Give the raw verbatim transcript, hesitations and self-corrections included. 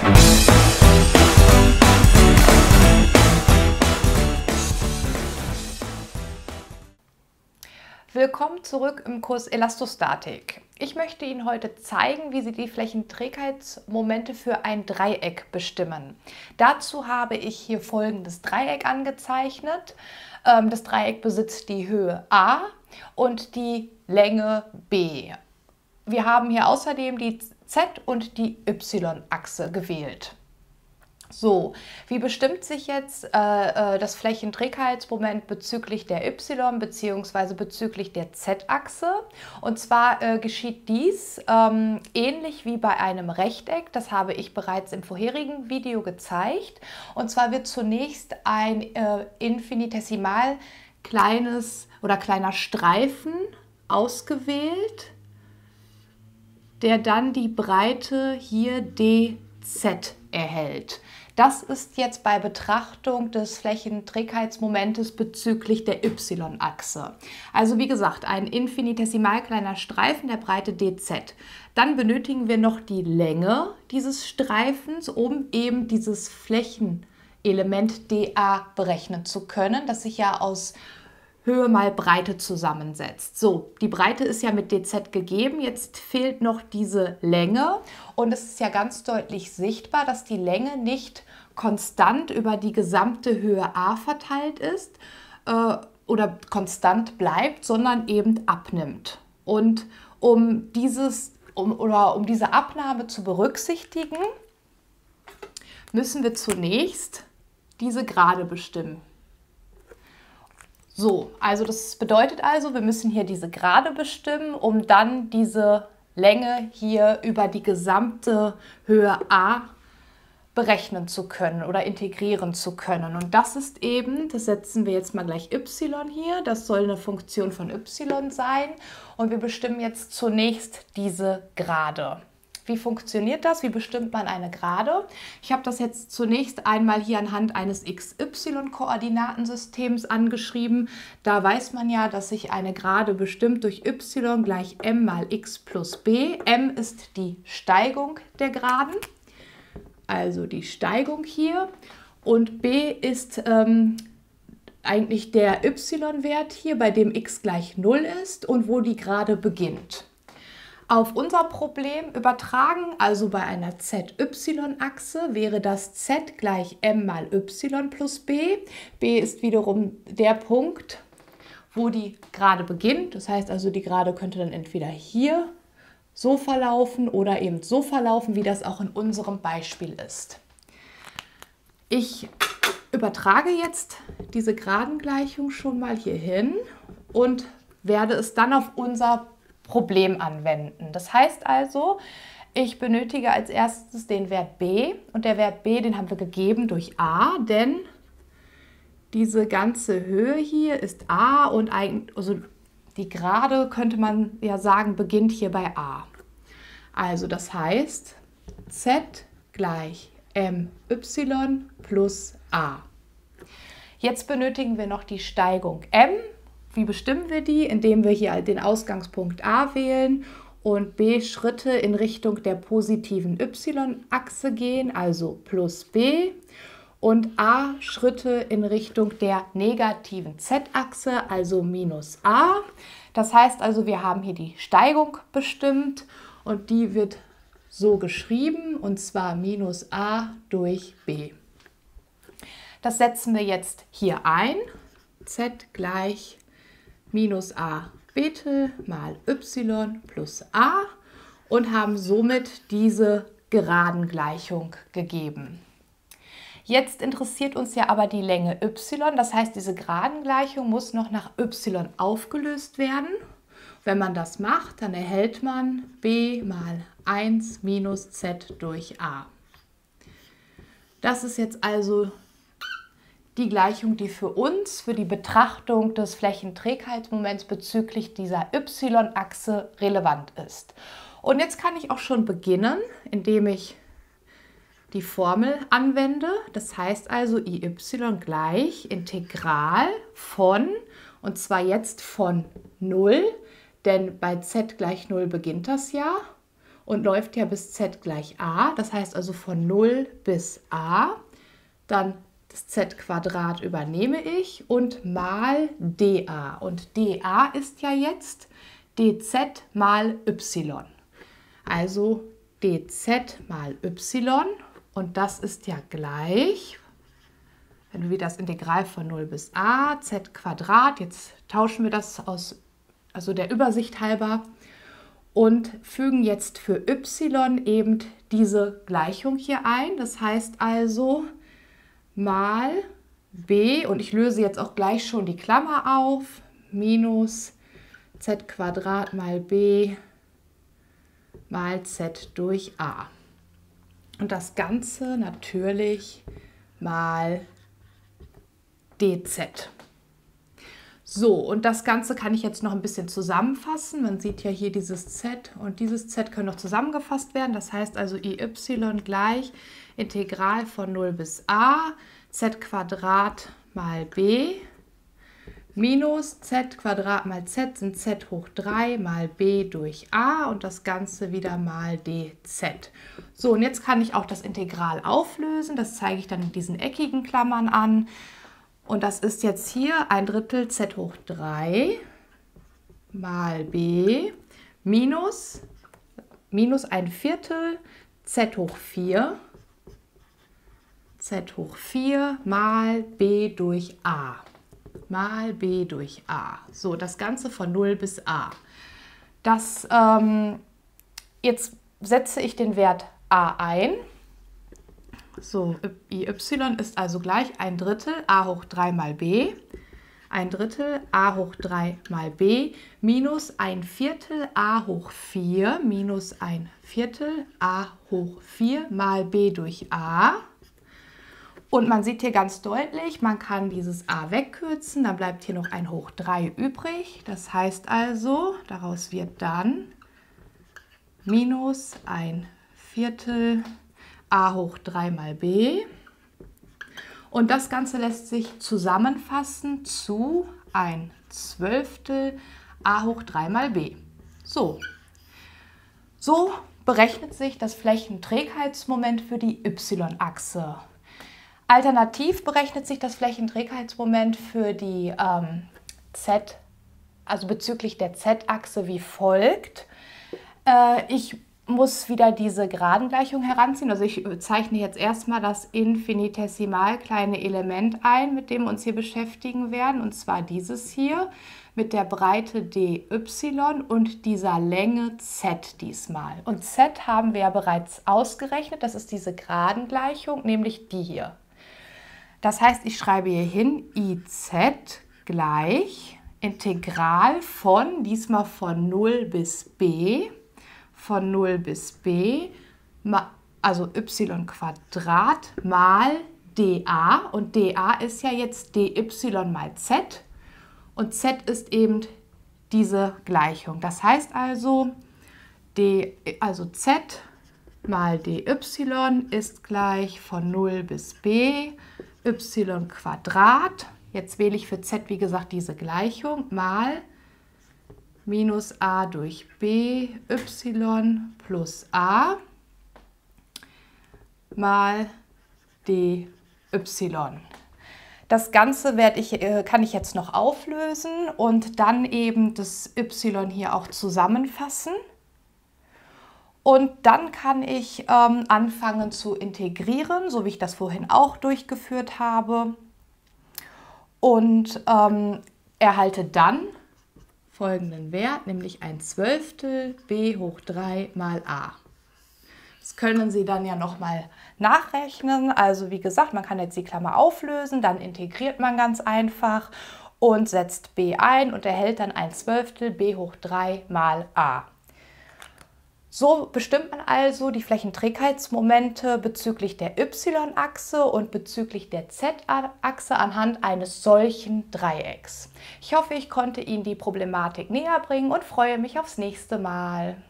Willkommen zurück im Kurs Elastostatik. Ich möchte Ihnen heute zeigen, wie Sie die Flächenträgheitsmomente für ein Dreieck bestimmen. Dazu habe ich hier folgendes Dreieck angezeichnet. Das Dreieck besitzt die Höhe a und die Länge b. Wir haben hier außerdem die Z- und die Y-Achse gewählt. So, wie bestimmt sich jetzt äh, das Flächenträgheitsmoment bezüglich der Y- bzw. bezüglich der Z-Achse? Und zwar äh, geschieht dies ähm, ähnlich wie bei einem Rechteck. Das habe ich bereits im vorherigen Video gezeigt. Und zwar wird zunächst ein äh, infinitesimal kleines oder kleiner Streifen ausgewählt, der dann die Breite hier d z erhält. Das ist jetzt bei Betrachtung des Flächenträgheitsmomentes bezüglich der Y-Achse. Also wie gesagt, ein infinitesimal kleiner Streifen der Breite d z. Dann benötigen wir noch die Länge dieses Streifens, um eben dieses Flächenelement dA berechnen zu können, das sich ja aus Höhe mal Breite zusammensetzt. So, die Breite ist ja mit dz gegeben, jetzt fehlt noch diese Länge und es ist ja ganz deutlich sichtbar, dass die Länge nicht konstant über die gesamte Höhe a verteilt ist äh, oder konstant bleibt, sondern eben abnimmt. Und um, dieses, um, oder um diese Abnahme zu berücksichtigen, müssen wir zunächst diese Gerade bestimmen. So, also das bedeutet also, wir müssen hier diese Gerade bestimmen, um dann diese Länge hier über die gesamte Höhe a berechnen zu können oder integrieren zu können. Und das ist eben, das setzen wir jetzt mal gleich y hier, das soll eine Funktion von y sein. Und wir bestimmen jetzt zunächst diese Gerade. Wie funktioniert das? Wie bestimmt man eine Gerade? Ich habe das jetzt zunächst einmal hier anhand eines x y-Koordinatensystems angeschrieben. Da weiß man ja, dass sich eine Gerade bestimmt durch y gleich m mal x plus b. M ist die Steigung der Geraden, also die Steigung hier. Und b ist ähm, eigentlich der y-Wert hier, bei dem x gleich null ist und wo die Gerade beginnt. Auf unser Problem übertragen, also bei einer Z Y-Achse, wäre das z gleich m mal y plus b. b ist wiederum der Punkt, wo die Gerade beginnt. Das heißt also, die Gerade könnte dann entweder hier so verlaufen oder eben so verlaufen, wie das auch in unserem Beispiel ist. Ich übertrage jetzt diese Gradengleichung schon mal hier hin und werde es dann auf unser Problem anwenden. Das heißt also, ich benötige als erstes den Wert b und der Wert b, den haben wir gegeben durch a, denn diese ganze Höhe hier ist a und eigentlich, also die Gerade, könnte man ja sagen, beginnt hier bei a. Also das heißt, z gleich my plus a. Jetzt benötigen wir noch die Steigung m. Wie bestimmen wir die? Indem wir hier den Ausgangspunkt a wählen und b Schritte in Richtung der positiven y-Achse gehen, also plus b, und a Schritte in Richtung der negativen z-Achse, also minus a. Das heißt also, wir haben hier die Steigung bestimmt und die wird so geschrieben, und zwar minus a durch b. Das setzen wir jetzt hier ein. Z gleich minus a Bete mal y plus a und haben somit diese Geradengleichung gegeben. Jetzt interessiert uns ja aber die Länge y, das heißt, diese Geradengleichung muss noch nach y aufgelöst werden. Wenn man das macht, dann erhält man b mal eins minus z durch a. Das ist jetzt also die Gleichung, die für uns, für die Betrachtung des Flächenträgheitsmoments bezüglich dieser y-Achse relevant ist. Und jetzt kann ich auch schon beginnen, indem ich die Formel anwende. Das heißt also I y gleich Integral von, und zwar jetzt von null, denn bei z gleich null beginnt das ja, und läuft ja bis z gleich a. Das heißt also von null bis a. Dann das z Quadrat übernehme ich und mal dA. Und dA ist ja jetzt dz mal y. Also dz mal y. Und das ist ja gleich, wenn wir das Integral von null bis a, z Quadrat, jetzt tauschen wir das aus, also der Übersicht halber, und fügen jetzt für y eben diese Gleichung hier ein. Das heißt also mal b, und ich löse jetzt auch gleich schon die Klammer auf, minus z Quadrat mal b mal z durch a. Und das Ganze natürlich mal dz. So, und das Ganze kann ich jetzt noch ein bisschen zusammenfassen. Man sieht ja hier dieses z und dieses z können noch zusammengefasst werden. Das heißt also iy gleich Integral von null bis a, z Quadrat mal b minus z Quadrat mal z sind z hoch drei mal b durch a und das Ganze wieder mal dz. So, und jetzt kann ich auch das Integral auflösen. Das zeige ich dann in diesen eckigen Klammern an. Und das ist jetzt hier ein Drittel z hoch drei mal b minus, minus ein Viertel z hoch vier, z hoch vier mal b durch a, mal b durch a. So, das Ganze von null bis a. Das, ähm, jetzt setze ich den Wert a ein. So, iy ist also gleich ein Drittel a hoch drei mal b, ein Drittel a hoch drei mal b minus ein Viertel a hoch vier minus ein Viertel a hoch vier mal b durch a. Und man sieht hier ganz deutlich, man kann dieses a wegkürzen, dann bleibt hier noch ein hoch drei übrig. Das heißt also, daraus wird dann minus ein Viertel a hoch drei mal b. Und das Ganze lässt sich zusammenfassen zu ein Zwölftel a hoch drei mal b. So, so berechnet sich das Flächenträgheitsmoment für die y-Achse. Alternativ berechnet sich das Flächenträgheitsmoment für die ähm, z, also bezüglich der z-Achse wie folgt. Äh, ich muss wieder diese Geradengleichung heranziehen. Also ich zeichne jetzt erstmal das infinitesimal kleine Element ein, mit dem wir uns hier beschäftigen werden, und zwar dieses hier mit der Breite dy und dieser Länge z diesmal. Und z haben wir ja bereits ausgerechnet, das ist diese Geradengleichung, nämlich die hier. Das heißt, ich schreibe hier hin iz gleich Integral von, diesmal von null bis b, von null bis b, also y Quadrat mal dA, und dA ist ja jetzt dy mal z und z ist eben diese Gleichung. Das heißt also, d, also z mal dy ist gleich von null bis b, y Quadrat, jetzt wähle ich für z wie gesagt diese Gleichung, mal minus a durch b, y plus a mal dy. Das Ganze werde ich, kann ich jetzt noch auflösen und dann eben das y hier auch zusammenfassen. Und dann kann ich ähm, anfangen zu integrieren, so wie ich das vorhin auch durchgeführt habe. Und ähm, erhalte dann folgenden Wert, nämlich ein Zwölftel b hoch drei mal a. Das können Sie dann ja nochmal nachrechnen. Also wie gesagt, man kann jetzt die Klammer auflösen, dann integriert man ganz einfach und setzt b ein und erhält dann ein Zwölftel b hoch drei mal a. So bestimmt man also die Flächenträgheitsmomente bezüglich der y-Achse und bezüglich der z-Achse anhand eines solchen Dreiecks. Ich hoffe, ich konnte Ihnen die Problematik näher bringen und freue mich aufs nächste Mal.